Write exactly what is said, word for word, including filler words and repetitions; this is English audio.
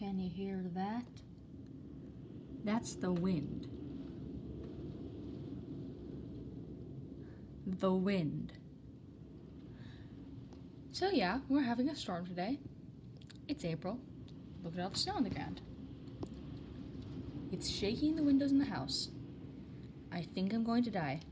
Can you hear that? That's the wind. The wind. So yeah, we're having a storm today. It's April. Look at all the snow on the ground. It's shaking the windows in the house. I think I'm going to die.